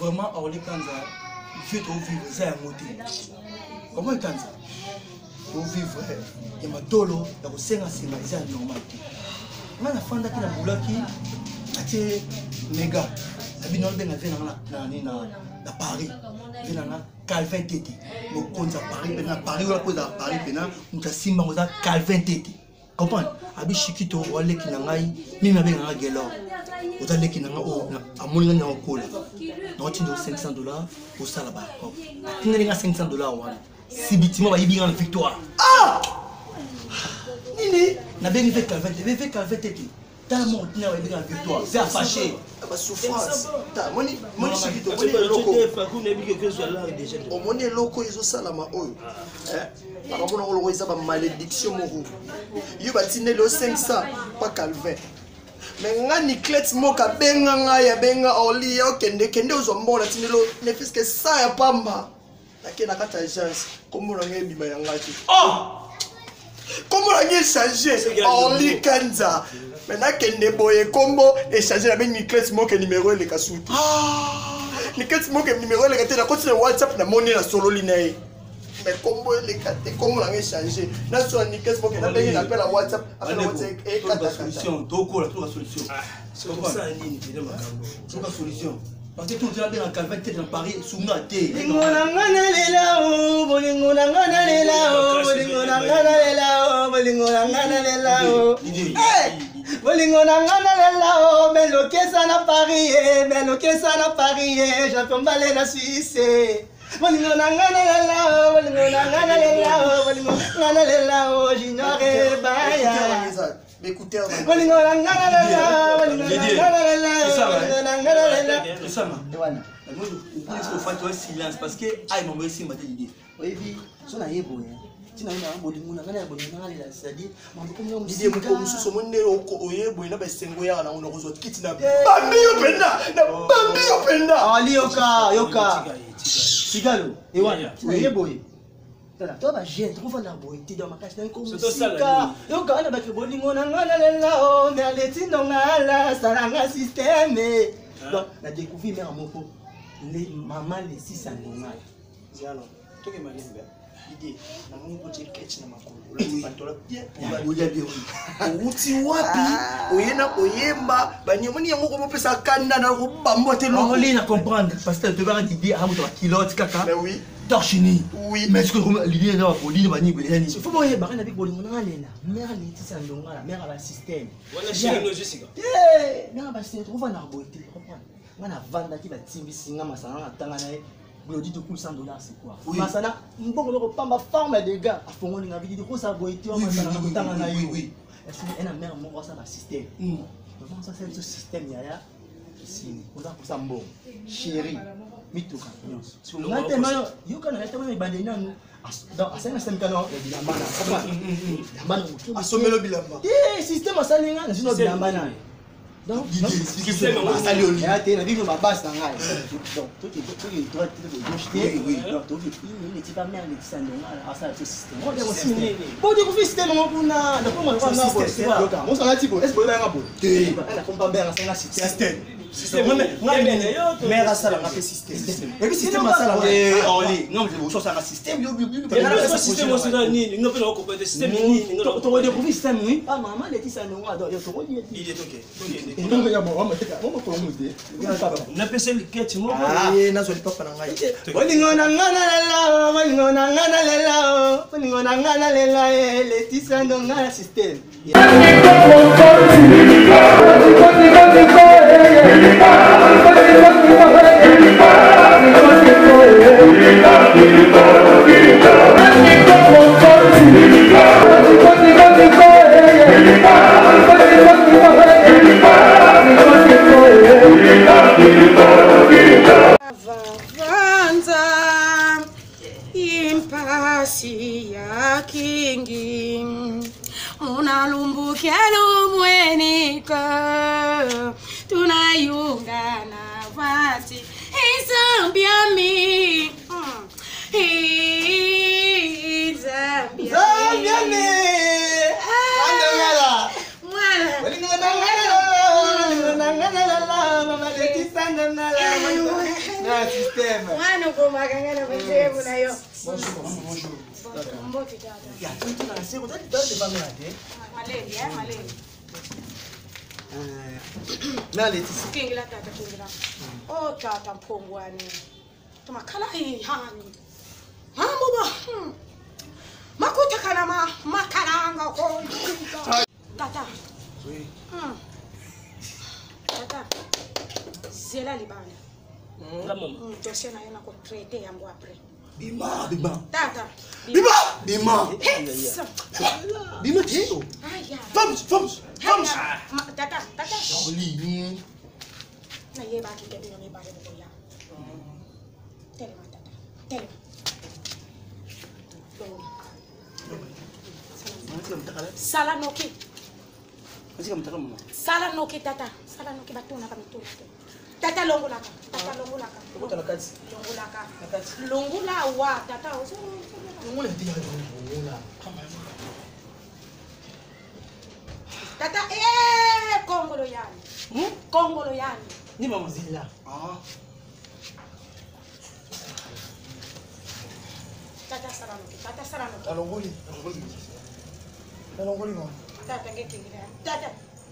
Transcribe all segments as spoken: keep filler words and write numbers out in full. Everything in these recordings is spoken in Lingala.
vraiment Orly Kanza il fait vivre ça à côté. Comment Kanza pour vivre il y a tolo ya kosenga senga ça normal. Nga na fanda ki na bulaki ate mega abino benga vena na na na Paris vena na Calvin Tete mo konza Paris na Paris wala ko za Paris pena mutasimba ngoza Calvin Tete. Comprendre abi shikito wale kinangai mimi abenga ngelo oza leki nanga o amoni nga okola na otindo cinq cents dollars au salaba tinga nga cinq cents dollars wana si bitima ba yibinga na victoire ah nini na bengi fait Calvin Tete fait Calvin Tete ta mo tinga ba yibinga na victoire c'est à fâcher ba souffrance ta moni moni shikito moni loko o moni loko izo salama oyo eh Parabona on le voit malédiction moro. Yo batine le cinq cents pas Calvin. Mais ngani clet moka benga nga ya benga Orly yo kende kende ozombo na tinelo ne fiske ça ya pamba. Nakena kata agence kombo na ngebi ba yangati. Oh! Kombo na ngi changer Orly Kanza. Maintenant kende boye kombo et changer la bengi clet moka numéro le kasuti. Ah! Ni clet moka numéro le kate na continue WhatsApp na moni na solo linae. Mais combo les quatre comment on a changé na so ni qu'est-ce que na bengi na appel à WhatsApp après WhatsApp et quatre solution toko la solution c'est comme ça ni ni de makambo c'est la solution parce que tout tu as bien en Calvin Tete dans Paris sunga te ngona ngana lela o bolingo na ngana lela o bolingo na ngana lela o bolingo na ngana lela o bolingo na ngana lela o melo kesa na Paris melo kesa na Paris j'attends aller na Suisse. Bolingo na ngana lela, bolingo na ngana lela, bolingo ngana lela, oh j'ignore baya. Écoutez, bolingo na ngana lela, bolingo na ngana lela, bolingo na ngana lela. C'est ça ma. Voilà. Moi je pense qu'il faut faire silence parce que aïe mon messie m'a dit. Oui oui, so na yebo ya. Tina ina bolingo na ngana bolingo ngana lela, c'est-à-dire mambo comme nous idée ko mususu monne oko oyebo ina besengo ya na uno kozwa kiti na bambi openda na bambi openda. Ali yoka yoka. Sigalo, ewana, yeboye. Tala, to ba jeune, to fa na boye, ti do makashi na ko musika. Yo ka na ba ke bolingo na ngana lela o, me aleti no ngala, saranga système. Donc, na découvrir mère moko, les maman les six ans ngala. Zalo, to ke malembe. Idée, na moni ko ti ketch na makolo. Bantola bien, oya bien. Outi wapi, oyena oyemba, banyemoni yango ko pesa kanda na ko bambote lo. Orly na comprendre parce que tu vas dire ah muto kilote kaka. Mais oui. Torchini. Oui. Mais ce que l'idée là pour l'idée bani bani. Il faut moyen barana avec bolingo na lela. Mère les six ans ngala, mère la système. Voilà chez nous jusika. Eh, mère ba c'est trouva na boité, comprendre. Ngana vanda ki ba timbi singa masana na tanga na Glody de cool cent dollars c'est quoi? Masana, mbongo loko pamba forme des gars. A fongo ninga vidi ko sa boité o masana na tanga na yo. Oui. Est-ce que na mère mo ça ba système? Hmm. Comment ça c'est ce système ya ya? Si, on a pour ça bon. Chérie, mituka. Si on a tellement yo kana tellement ibande nanu. Donc à cinq cents kano bilamba na. Pourquoi? Bilamba na. Asomelo bilamba. Eh, système asalinga na sino bilamba na. Donc, système asali oli. Ya te na bino ba base na ngai. Donc, tout est tout est droit tout est gauche. Oui, oui. Donc, tout est il n'est pas mère les sando na asa ce système. On dit système. Bon, dit que système mo kuna, na ko mo na bo. Mo sala tipo, est-ce que ba ngabo? Eh, na ko ba ngasa na système. Système. Mère asala na pe système. Et puis système asala eh Orly. Non, mais ça ça un système yo yo. Mais là système aussi là ni, ngo pe na ko pe système ni, ngo to to découvrir système oui. Ah maman les sando nga do yo to ko ni. Il est OK. Et non ya bon, on me on me ko mu de. Na pese le ketch mo. Ah, na zo li papa na ngai. Bolingo na ngana lela, bolingo na ngana lela, bolingo na ngana lela les sando nga système. Impasi ya kingi unalumbukia lumwenika tunayungana vati izambiami izambiami Zambiami Andangala Mwala Bolingo na ngala bolingo na ngala mama leti sandangala Na système. Mwana ukomagangana mwenzevu na yo. Bonjour, bonjour. Mboki tata. Ya, tu tu na seko tati tati ba mera te. Maleli, eh, maleli. Na Leticia. Kingila tata, kingila. Oh tata mpongwane. Tumakala hii hani. Mambo ba. Hmm. Makuta kana ma makaranga ko. Tata. Oui. Hmm. Tata. Zela libana. La maman. Hmm, dossier na yena ko traiter yango après. Bima, Bima. Tata. Bima, Bima. Hey. Bima qui? Aya. Vamos, vamos, vamos. Ma- Tata, tata. Oli. Na ye ba ki de yo ni ba de ko ya. Telema tata. Telema. Sala noki. Masika mtaka mama. Sala noki tata. Sala noki batuna kama tuna. Tata longolaka. Tata longolaka. Ukota na kati. Longolaka. Na kati. Longola wa tata. Oso. Ngona ntia ngona. Tata eh kongolo yani. Hmm? Kongolo yani. Ni mama zila. Ah. Tata sala noki. Tata sala noki. Alongoli, alongoli. Alongoli mama. Tata ngekingira. Tata.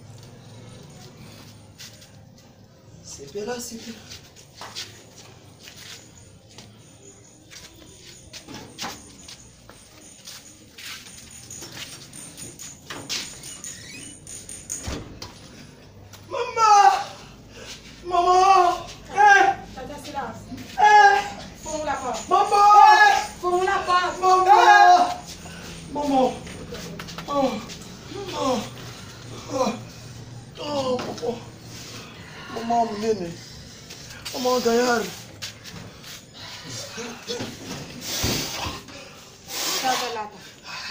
C'est là, c'est là. Maman! Maman! Eh! Tata silence. Eh! Ferme la porte. Maman! Ferme la porte. Maman! Maman! Oh! Oh! Oh! Oh, maman! Maman, menene. Maman, gaillard. Tata lata.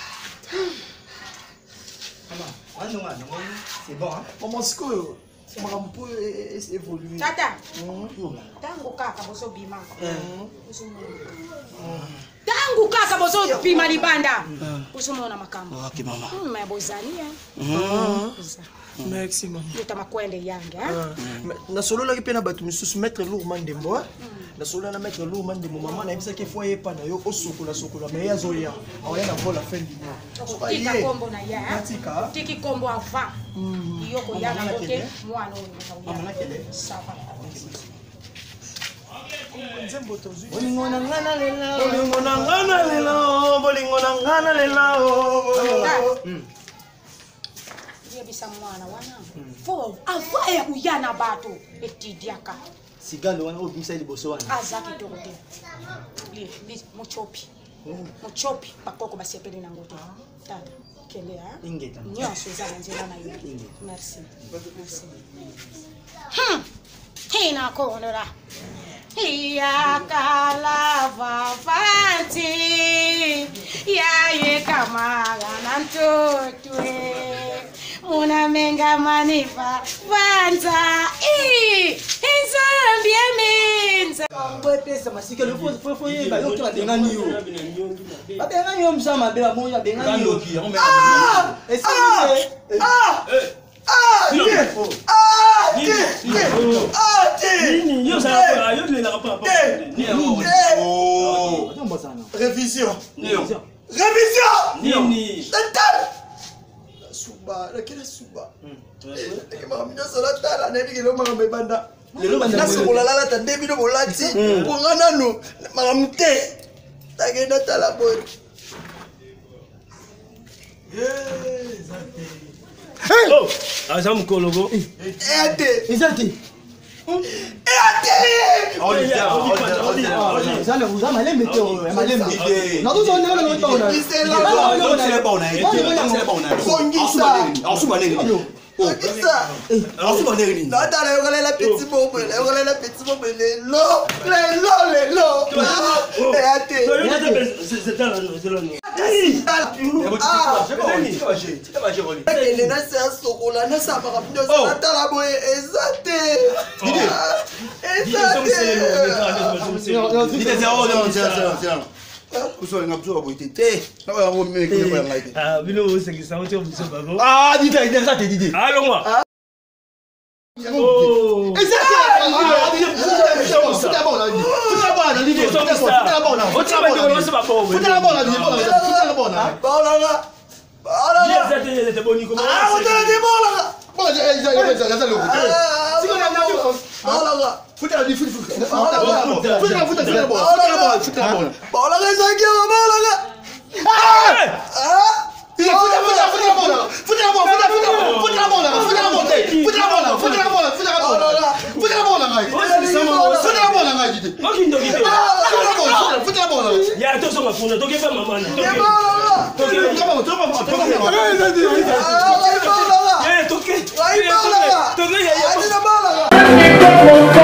Maman, on non non, c'est bon hein. Maman, c'est quoi? Maman peut évoluer. Tata. Mhm. Tangu kaka boso bima. Mhm. Tangu kaka boso bima libanda. Usumona makamba. Ok, maman. Hmm, mabozania. Mhm. Merci, maman. Yuta makwende yange, hein? nasololaki mpe na bato misusu maître lourd ndembo nasolola na maître lourd ndembo mama nayebisaki efo ayepa na yo osokola sokola me ye azoya aoya na vol la fin du mois Tika kombo na ya. natika Tiki kombo ava. Yoko yana bote mwana Mama oyo. nakele. Sava. nzembo tozwi Bolingo na ngana lela. bolingo na ngana lelo bolingo na ngana lelo Yebisa mwana wana. Fo ava ya kuyana bato etidiaka. Sigalo wana obimisa liboso wana. Azaki tokote. Li li mochopi. Mochopi bakoko basepeli na ngoto. Tata. Kende ha? Ingeta. Nyonso ezala nzela na yo. Merci. Merci. Hmm. Hina konora. Ya kalava fanti. Ya ye kamaga na mtotwe. Muna menga manifa vanza. I. Inzambi eminza. Ngwe pesa masika le fo fo fo yeba yo kila bengani yo. Ba bengani yo msama be ba moya bengani yo. Ah! Esi ni. ah ah Nino. ah Nino. ah Nini, yo ça va, yo ne la pas. oh Atomba sana. révision Nino. révision Nini. Tata suba lakini suba kama mnyoso la tala na ndike lo mama banda Lelo banda. nasokola lala ta debi no bolati ponga nanu maramte tagenda tala boy Oh, azam kologo. ete Ezati. ete Zale uza malembe te o malembe. Na tuzo ndelo na tona. Kongisa natala yokolela petit bombe yokolela petit bombe lelo lelo lelo ete C'est dans akende nasi asokola nasambaka nyonso natala boye eza te eza te kusolenga kusoka boite te naba ngo meke ko yanga ite Ah, bino sekisa ocho musobago. Ah, dita ide ça te didi. Allons moi. Oh. Ezati. Ah, didi. C'est bon là. la bonne. Foutez la bonne. Foutez la bonne. Foutez la bonne. Baolanga. Baolanga. Ah, on t'a dit Baolanga. Bon, j'ai j'ai le côté. Si on a dit Baolanga. Foutez la foutez foutez. Foutez la foutez la foutez la bonne. Foutez la bonne. Foutez la bonne. Baolanga ezaki Baolanga. Ah! Ah! Foutez la bonne. Foutez la bonne. Foutez la bonne. Foutez la bonne. Foutez la bonne. Foutez la bonne. Foutez la bonne. Foutez la bonne. Foutez la bonne. Foutez la bonne. Foutez la bonne. Ya attention ma funda, toke pas maman. Toke pas maman. Toke pas maman. Ya toke. Toke. Toke ya. Toke.